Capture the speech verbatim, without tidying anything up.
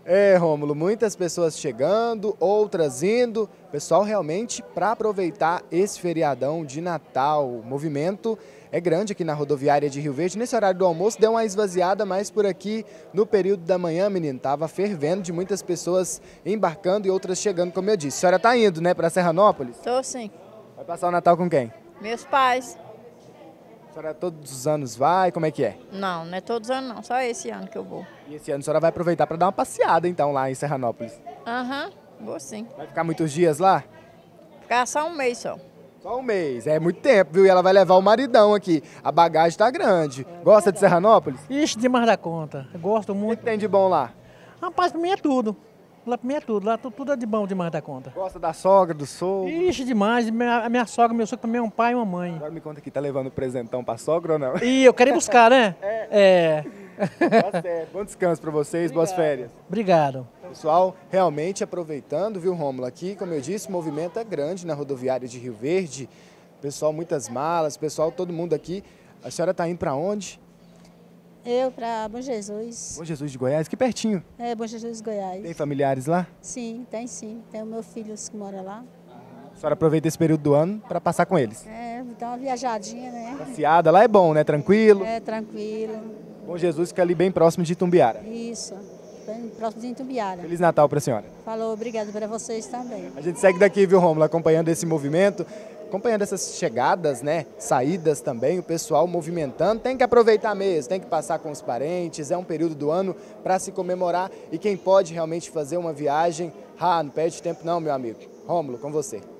É, Rômulo, muitas pessoas chegando, outras indo. Pessoal, realmente, para aproveitar esse feriadão de Natal, o movimento é grande aqui na rodoviária de Rio Verde. Nesse horário do almoço deu uma esvaziada, mas por aqui, no período da manhã, menino, tava fervendo de muitas pessoas embarcando e outras chegando, como eu disse. A senhora tá indo, né, para Serranópolis? Tô sim. Vai passar o Natal com quem? Meus pais. A senhora todos os anos vai, como é que é? Não, não é todos os anos não, só esse ano que eu vou. E esse ano a senhora vai aproveitar para dar uma passeada, então, lá em Serranópolis. Aham, vou sim. Vai ficar muitos dias lá? Ficar só um mês só. Só um mês, é muito tempo, viu? E ela vai levar o maridão aqui. A bagagem tá grande. Gosta de Serranópolis? Ixi, demais da conta. Eu gosto O que, muito. que tem de bom lá? Rapaz, pra mim é tudo. Lá pra mim é tudo. Lá tu- tudo é de bom demais da conta. Gosta da sogra, do sogro? Ixi, demais. Minha- A minha sogra, meu sogro também é um pai e uma mãe. Agora me conta aqui, tá levando presentão pra sogra ou não? E eu quero ir buscar, né? É. Tá certo. Bom descanso pra vocês, boas férias. Obrigado. Pessoal, realmente aproveitando, viu, Rômulo? Aqui, como eu disse, o movimento é grande na rodoviária de Rio Verde. Pessoal, muitas malas, pessoal, todo mundo aqui. A senhora tá indo pra onde? Eu para Bom Jesus. Bom Jesus de Goiás, que pertinho. É, Bom Jesus, Goiás. Tem familiares lá? Sim, tem sim. Tem o meu filho que mora lá. A senhora aproveita esse período do ano para passar com eles. É, dá uma viajadinha, né? Passeada lá é bom, né? Tranquilo. É, tranquilo. Bom Jesus fica ali bem próximo de Itumbiara. Isso. Bem próximo de Itumbiara. Feliz Natal pra senhora. Falou, obrigado para vocês também. A gente segue daqui, viu, Rômulo, acompanhando esse movimento, acompanhando essas chegadas, né? Saídas também, o pessoal movimentando. Tem que aproveitar mesmo, tem que passar com os parentes. É um período do ano para se comemorar. E quem pode realmente fazer uma viagem, ah, não perde tempo não, meu amigo. Rômulo, com você.